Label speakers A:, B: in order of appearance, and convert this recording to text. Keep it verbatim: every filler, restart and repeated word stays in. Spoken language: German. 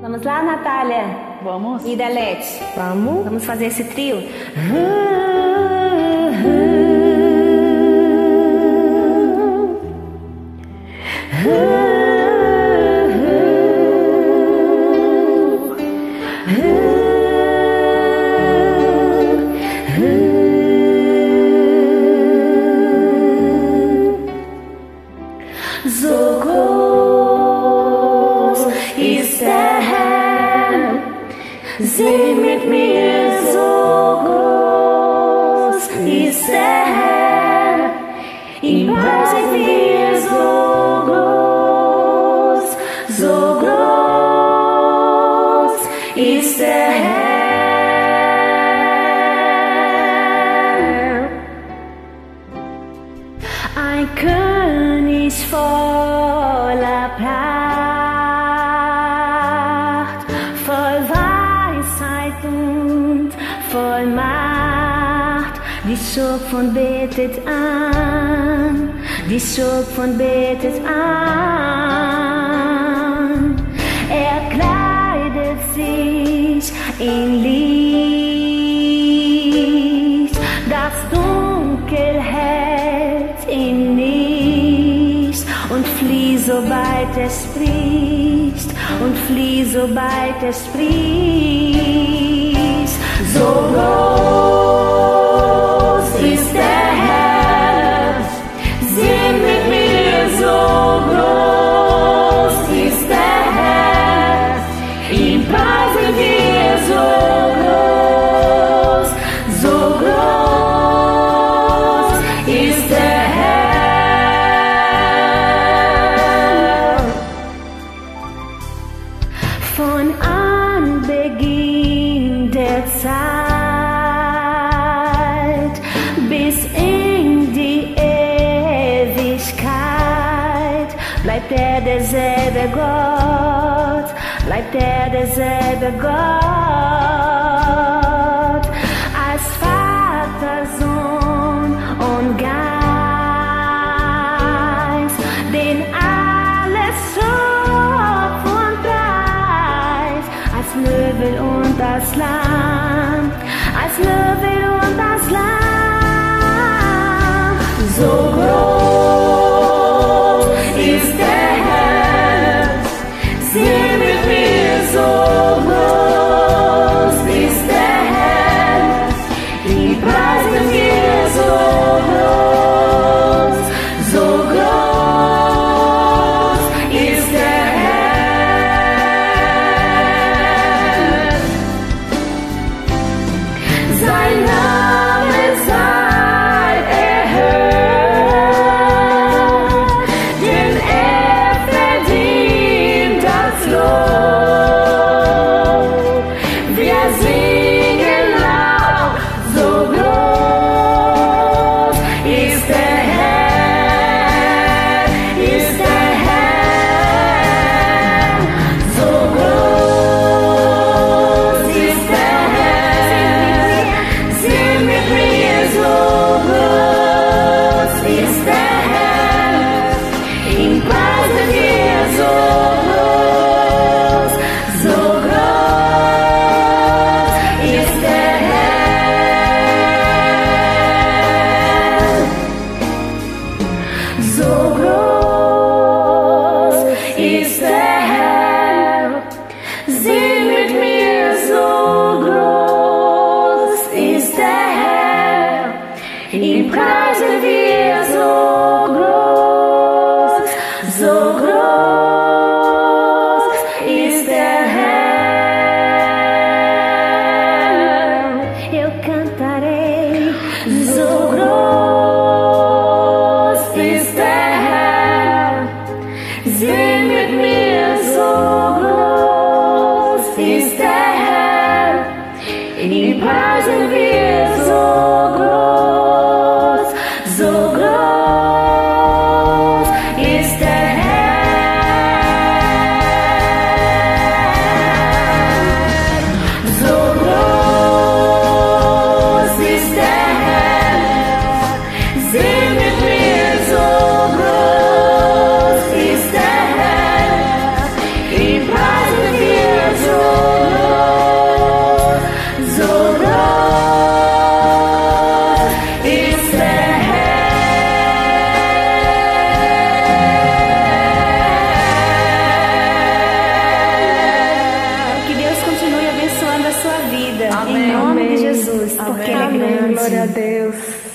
A: Vamos lá, Natália?
B: Vamos.
A: E Delete?
B: Vamos.
A: Vamos fazer esse trio?
C: So groß ist der Herr, sing mit mir, so groß ist der Herr, ihn preisen wir, so groß, so groß ist der Herr. Ein König voller Pracht, voll Weisheit und voll Macht. Die Schöpfung betet an, die Schöpfung betet an. Er kleidet sich in Licht, das Dunkel hält ihn nicht und flieht, sobald er spricht, und flieht, sobald er spricht. So groß ist der Herr, sing mit mir, so groß ist der Herr, ihn preisen wir, so groß, so groß ist der Herr. Von Anbeginn der Zeit bis in die Ewigkeit bleibt er derselbe Gott, bleibt er derselbe Gott. Als Vater, Sohn und Geist, den alles schuf und preist, als Löwe und das Lamm, als Löwe und das Lamm. So groß ist der Herr, sing mit mir, so groß ist der Herr, ihn preisen wir, so groß, so groß ist der Herr. Sein Name sei erhöht, denn er verdient das Lob. Wir singen laut, so groß ist der Herr, ist der Herr, so groß ist der Herr. Sing mit mir, so groß ist der Herr, ihn preisen wir, so groß, so groß ist der Herr. So groß ist der Herr, sing mit mir, so groß ist der Herr, ihn preisen wir, so groß, so groß ist der Herr. Eu cantarei, so groß ist der Herr, sing mit mir, so groß ist der Herr, ihn preisen wir, so groß, so groß ist der Herr. So groß ist der Herr, sing mit mir, so groß ist der Herr, ihn preisen wir,
A: vida.
C: Amém.
A: Em nome
C: Amém.
A: de Jesus, porque
C: Amém.
A: Ele é
C: Amém.
A: grande.
C: Glória a Deus.